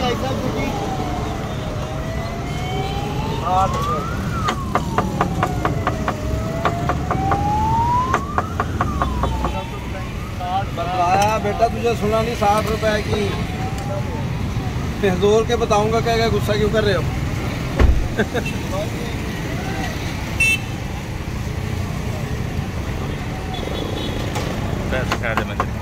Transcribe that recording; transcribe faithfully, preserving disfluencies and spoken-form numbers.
भाई साहब जी बताया बेटा तुझे सुना नहीं साठ रुपए की। जोर के बताऊंगा क्या क्या गुस्सा क्यों कर रहे हो। पैसे खा दे मैं